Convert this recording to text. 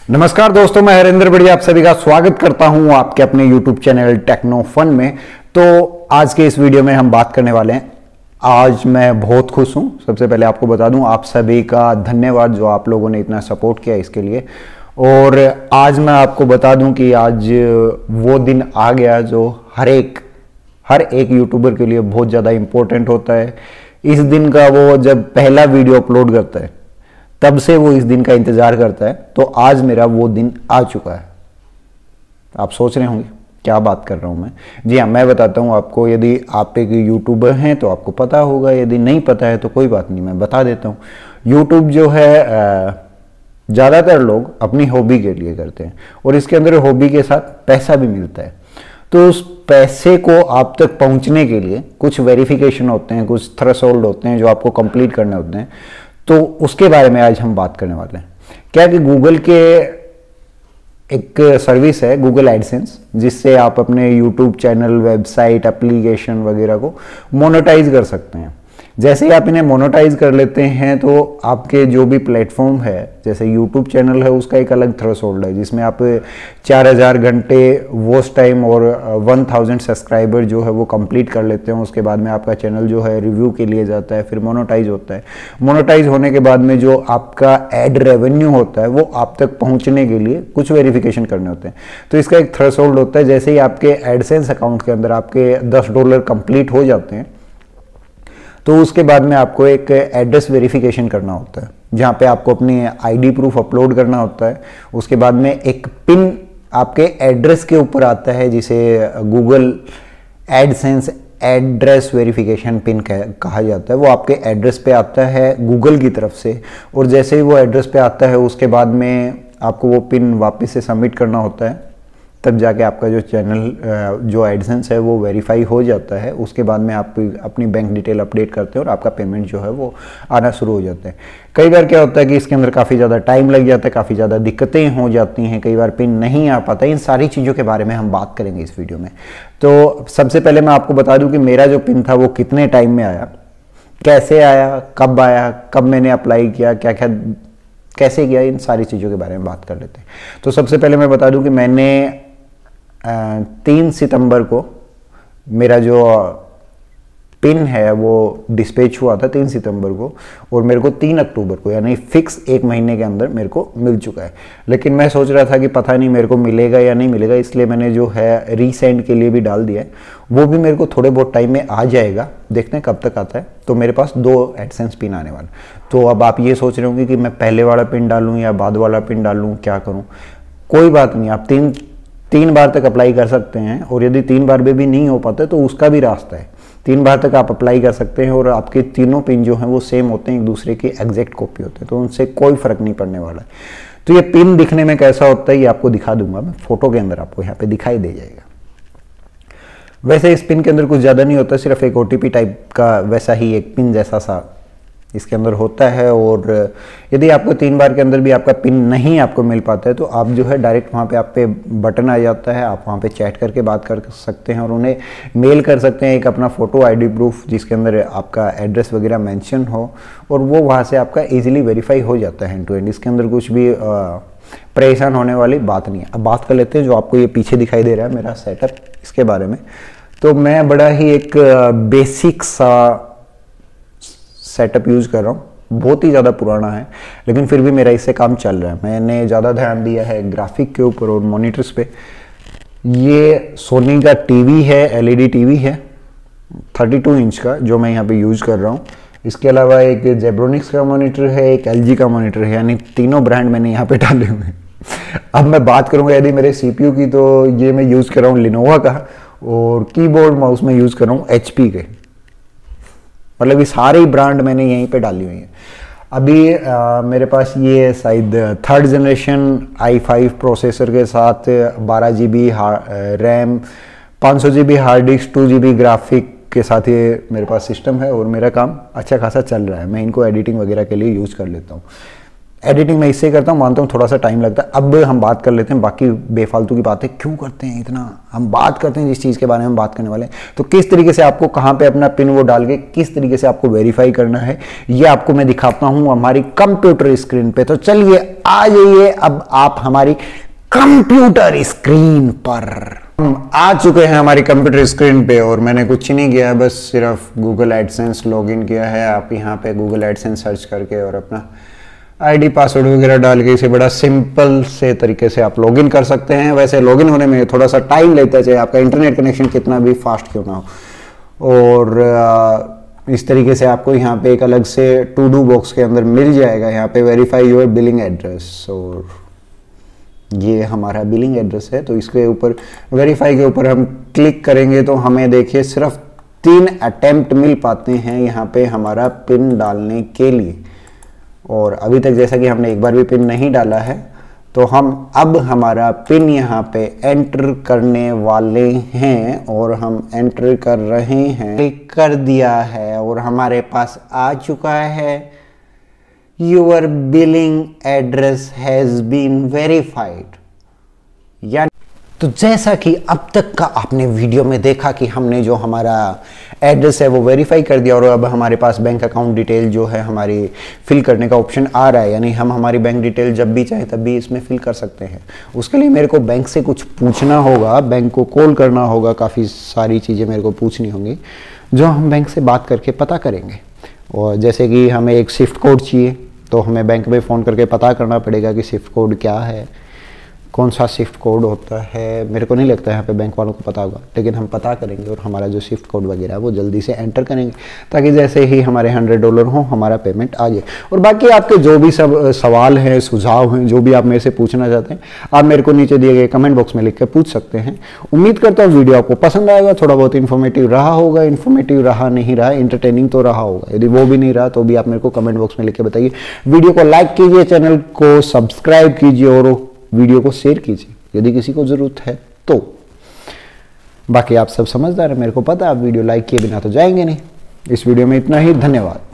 नमस्कार दोस्तों, मैं हरेंद्र बढ़िया आप सभी का स्वागत करता हूं आपके अपने YouTube चैनल टेक्नो फन में। तो आज के इस वीडियो में हम बात करने वाले हैं। आज मैं बहुत खुश हूं। सबसे पहले आपको बता दूं, आप सभी का धन्यवाद जो आप लोगों ने इतना सपोर्ट किया इसके लिए। और आज मैं आपको बता दूं कि आज वो दिन आ गया जो हर एक यूट्यूबर के लिए बहुत ज़्यादा इम्पोर्टेंट होता है। इस दिन का वो जब पहला वीडियो अपलोड करता है तब से वो इस दिन का इंतजार करता है। तो आज मेरा वो दिन आ चुका है। आप सोच रहे होंगे क्या बात कर रहा हूं मैं। जी हाँ, मैं बताता हूं आपको। यदि आप एक यूट्यूबर हैं तो आपको पता होगा, यदि नहीं पता है तो कोई बात नहीं, मैं बता देता हूँ। यूट्यूब जो है ज़्यादातर लोग अपनी हॉबी के लिए करते हैं और इसके अंदर हॉबी के साथ पैसा भी मिलता है। तो उस पैसे को आप तक पहुंचने के लिए कुछ वेरिफिकेशन होते हैं, कुछ थ्रेशोल्ड होते हैं जो आपको कंप्लीट करने होते हैं। तो उसके बारे में आज हम बात करने वाले हैं। क्या कि गूगल के एक सर्विस है गूगल एडसेंस, जिससे आप अपने यूट्यूब चैनल, वेबसाइट, एप्लीकेशन वगैरह को मोनेटाइज कर सकते हैं। जैसे ही आप इन्हें मोनेटाइज कर लेते हैं तो आपके जो भी प्लेटफॉर्म है, जैसे यूट्यूब चैनल है, उसका एक अलग थ्रेशोल्ड है जिसमें आप 4000 घंटे वॉच टाइम और 1000 सब्सक्राइबर जो है वो कंप्लीट कर लेते हैं। उसके बाद में आपका चैनल जो है रिव्यू के लिए जाता है, फिर मोनेटाइज होता है। मोनेटाइज होने के बाद में जो आपका एड रेवेन्यू होता है वो आप तक पहुंचने के लिए कुछ वेरिफिकेशन करने होते हैं। तो इसका एक थ्रेशोल्ड होता है। जैसे ही आपके एडसेंस अकाउंट के अंदर आपके $10 कंप्लीट हो जाते हैं तो उसके बाद में आपको एक एड्रेस वेरिफिकेशन करना होता है, जहाँ पे आपको अपनी आईडी प्रूफ अपलोड करना होता है। उसके बाद में एक पिन आपके एड्रेस के ऊपर आता है जिसे Google AdSense address verification PIN कहा जाता है। वो आपके एड्रेस पे आता है गूगल की तरफ से, और जैसे ही वो एड्रेस पे आता है उसके बाद में आपको वो पिन वापस से सबमिट करना होता है। तब जाके आपका जो चैनल जो एडसेंस है वो वेरीफाई हो जाता है। उसके बाद में आप अपनी बैंक डिटेल अपडेट करते हैं और आपका पेमेंट जो है वो आना शुरू हो जाता है। कई बार क्या होता है कि इसके अंदर काफ़ी ज़्यादा टाइम लग जाता है, काफ़ी ज़्यादा दिक्कतें हो जाती हैं, कई बार पिन नहीं आ पाता। इन सारी चीज़ों के बारे में हम बात करेंगे इस वीडियो में। तो सबसे पहले मैं आपको बता दूँ कि मेरा जो पिन था वो कितने टाइम में आया, कैसे आया, कब मैंने अप्लाई किया, क्या क्या कैसे किया, इन सारी चीज़ों के बारे में बात कर लेते हैं। तो सबसे पहले मैं बता दूं कि मैंने 3 सितंबर को मेरा जो पिन है वो डिस्पैच हुआ था 3 सितंबर को, और मेरे को 3 अक्टूबर को, यानी फिक्स 1 महीने के अंदर मेरे को मिल चुका है। लेकिन मैं सोच रहा था कि पता नहीं मेरे को मिलेगा या नहीं मिलेगा, इसलिए मैंने जो है रीसेंड के लिए भी डाल दिया है। वो भी मेरे को थोड़े बहुत टाइम में आ जाएगा, देखते हैं कब तक आता है। तो मेरे पास 2 एडसेंस पिन आने वाले। तो अब आप ये सोच रहे होंगे कि मैं पहले वाला पिन डालूँ या बाद वाला पिन डालूँ, क्या करूँ। कोई बात नहीं, आप तीन बार तक अप्लाई कर सकते हैं, और यदि 3 बार में भी नहीं हो पाता तो उसका भी रास्ता है। 3 बार तक आप अप्लाई कर सकते हैं और आपके तीनों पिन जो हैं वो सेम होते हैं, एक दूसरे की एग्जैक्ट कॉपी होते हैं, तो उनसे कोई फर्क नहीं पड़ने वाला है। तो ये पिन दिखने में कैसा होता है ये आपको दिखा दूंगा मैं, फोटो के अंदर आपको यहाँ पे दिखाई दे जाएगा। वैसे इस पिन के अंदर कुछ ज़्यादा नहीं होता, सिर्फ एक OTP टाइप का वैसा ही एक पिन जैसा सा इसके अंदर होता है। और यदि आपको 3 बार के अंदर भी आपका पिन नहीं आपको मिल पाता है तो आप जो है डायरेक्ट वहाँ पे आप पे बटन आ जाता है, आप वहाँ पे चैट करके बात कर सकते हैं और उन्हें मेल कर सकते हैं एक अपना फ़ोटो आईडी प्रूफ जिसके अंदर आपका एड्रेस वगैरह मेंशन हो, और वो वहाँ से आपका ईजिली वेरीफाई हो जाता है एंड टू एंड। इसके अंदर कुछ भी परेशान होने वाली बात नहीं है। अब बात कर लेते हैं जो आपको ये पीछे दिखाई दे रहा है मेरा सेटअप, इसके बारे में। तो मैं बड़ा ही एक बेसिक सा सेटअप यूज़ कर रहा हूँ, बहुत ही ज़्यादा पुराना है लेकिन फिर भी मेरा इससे काम चल रहा है। मैंने ज़्यादा ध्यान दिया है ग्राफिक के ऊपर और मॉनिटर्स पे। ये सोनी का टीवी है, LED टीवी है 32 इंच का, जो मैं यहाँ पे यूज़ कर रहा हूँ। इसके अलावा एक जेब्रोनिक्स का मॉनिटर है, एक LG का मॉनिटर है, यानी तीनों ब्रांड मैंने यहाँ पे डाले हुए हैं। अब मैं बात करूँगा यदि मेरे CPU की, तो ये मैं यूज़ कर रहा हूँ लिनोवा का, और कीबोर्ड माउस में यूज़ कर रहा हूँ HP के। मतलब ये सारे ब्रांड मैंने यहीं पे डाली हुई है। अभी मेरे पास ये शायद 3rd जनरेशन i5 प्रोसेसर के साथ 12 GB RAM, 500 GB hard disk, 2 GB graphic के साथ ये मेरे पास सिस्टम है, और मेरा काम अच्छा खासा चल रहा है। मैं इनको एडिटिंग वगैरह के लिए यूज़ कर लेता हूँ। एडिटिंग मैं इससे करता हूँ, मानता हूँ थोड़ा सा टाइम लगता है। अब हम बात कर लेते हैं बाकी बेफालतू की बातें क्यों करते हैं इतना, हम बात करते हैं जिस चीज़ के बारे में हम बात करने वाले हैं। तो किस तरीके से आपको कहाँ पे अपना पिन वो डाल के किस तरीके से आपको वेरीफाई करना है, ये आपको मैं दिखाता हूँ हमारी कंप्यूटर स्क्रीन पे। तो चलिए आ जाइए अब आप हमारी कंप्यूटर स्क्रीन पर। हम आ चुके हैं हमारी कंप्यूटर स्क्रीन पे और मैंने कुछ नहीं किया, बस सिर्फ गूगल एडसेंस लॉगिन किया है। आप यहाँ पे गूगल एडसेंस सर्च करके और अपना आईडी पासवर्ड वगैरह डाल के इसे बड़ा सिंपल से तरीके से आप लॉगिन कर सकते हैं। वैसे लॉगिन होने में थोड़ा सा टाइम लेता है, चाहे आपका इंटरनेट कनेक्शन कितना भी फास्ट क्यों ना हो। और इस तरीके से आपको यहाँ पे एक अलग से टू डू बॉक्स के अंदर मिल जाएगा, यहाँ पे वेरीफाई योर बिलिंग एड्रेस, और ये हमारा बिलिंग एड्रेस है। तो इसके ऊपर वेरीफाई के ऊपर हम क्लिक करेंगे तो हमें देखिए सिर्फ 3 अटेम्प्ट मिल पाते हैं यहाँ पे हमारा पिन डालने के लिए। और अभी तक जैसा कि हमने एक बार भी पिन नहीं डाला है, तो हम अब हमारा पिन यहाँ पे एंटर करने वाले हैं और हम एंटर कर रहे हैं। क्लिक कर दिया है और हमारे पास आ चुका है Your billing address has been verified। यानी तो जैसा कि अब तक का आपने वीडियो में देखा कि हमने जो हमारा एड्रेस है वो वेरीफाई कर दिया और अब हमारे पास बैंक अकाउंट डिटेल जो है हमारी फिल करने का ऑप्शन आ रहा है, यानी हम हमारी बैंक डिटेल जब भी चाहे तब भी इसमें फिल कर सकते हैं। उसके लिए मेरे को बैंक से कुछ पूछना होगा, बैंक को कॉल करना होगा, काफ़ी सारी चीज़ें मेरे को पूछनी होंगी जो हम बैंक से बात करके पता करेंगे। और जैसे कि हमें एक स्विफ्ट कोड चाहिए तो हमें बैंक में फ़ोन करके पता करना पड़ेगा कि स्विफ्ट कोड क्या है, कौन सा स्विफ्ट कोड होता है। मेरे को नहीं लगता यहाँ पे बैंक वालों को पता होगा, लेकिन हम पता करेंगे और हमारा जो स्विफ्ट कोड वगैरह है वो जल्दी से एंटर करेंगे ताकि जैसे ही हमारे $100 हो हमारा पेमेंट आ जाए। और बाकी आपके जो भी सब सवाल हैं, सुझाव हैं, जो भी आप मेरे से पूछना चाहते हैं, आप मेरे को नीचे दिए गए कमेंट बॉक्स में लिख कर पूछ सकते हैं। उम्मीद करता हूँ वीडियो आपको पसंद आएगा, थोड़ा बहुत इन्फॉर्मेटिव रहा होगा। इन्फॉर्मेटिव रहा नहीं रहा, इंटरटेनिंग तो रहा होगा। यदि वो भी नहीं रहा तो भी आप मेरे को कमेंट बॉक्स में लिख के बताइए। वीडियो को लाइक कीजिए, चैनल को सब्सक्राइब कीजिए और वीडियो को शेयर कीजिए यदि किसी को जरूरत है तो। बाकी आप सब समझदार हैं, मेरे को पता है, आप वीडियो लाइक किए बिना तो जाएंगे नहीं। इस वीडियो में इतना ही, धन्यवाद।